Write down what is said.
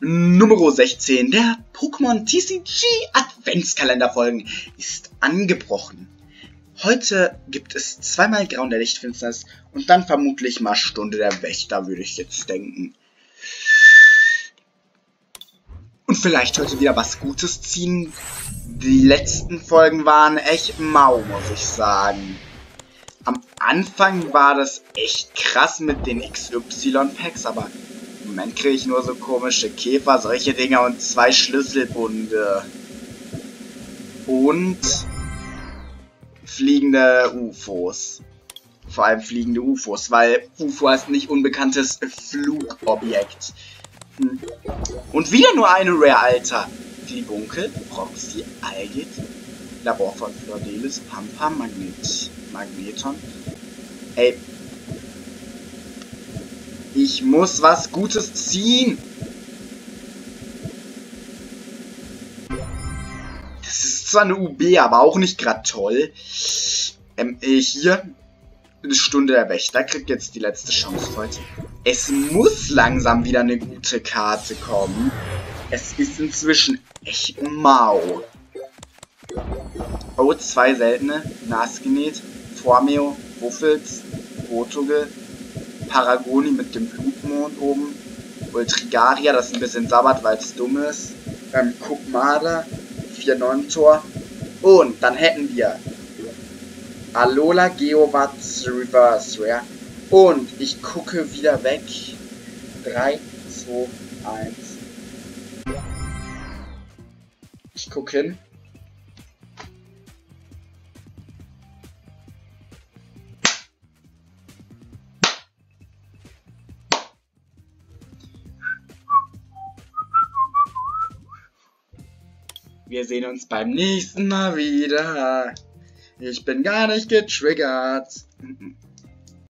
Nummer 16 der Pokémon TCG Adventskalenderfolgen ist angebrochen. Heute gibt es zweimal Grauen der Lichtfinsternis und dann vermutlich mal Stunde der Wächter, würde ich jetzt denken. Und vielleicht heute wieder was Gutes ziehen. Die letzten Folgen waren echt mau, muss ich sagen. Am Anfang war das echt krass mit den XY-Packs, aber im Moment kriege ich nur so komische Käfer, solche Dinger und 2 Schlüsselbunde. Und fliegende UFOs. Vor allem fliegende UFOs, weil UFO heißt nicht unbekanntes Flugobjekt. Und wieder nur eine Rare, Alter. Glibunkel, Proxy, Algit, Labor von Flordelis, Pampa, Magneton. Ey. Ich muss was Gutes ziehen. Das ist zwar eine UB, aber auch nicht gerade toll. Hier. Eine Stunde der Wächter kriegt jetzt die letzte Chance heute. Es muss langsam wieder eine gute Karte kommen. Es ist inzwischen echt mau. Oh, 2 seltene. Nasgenäht. Formeo. Wuffels. Rotogel. Paragoni mit dem Blutmond oben. Ultrigaria, das ein bisschen sabbert, weil es dumm ist. Kukmada. 4-9 Tor. Und dann hätten wir Alola Geowatz Reverse Rare. Und ich gucke wieder weg. 3, 2, 1. Ich gucke hin. Wir sehen uns beim nächsten Mal wieder. Ich bin gar nicht getriggert.